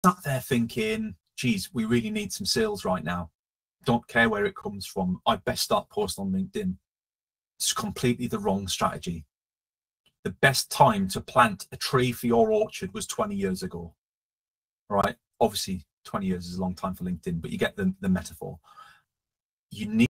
sat there thinking, geez, we really need some sales right now. Don't care where it comes from. I best start posting on LinkedIn. It's completely the wrong strategy. The best time to plant a tree for your orchard was 20 years ago, right? Obviously, 20 years is a long time for LinkedIn, but you get the metaphor. You need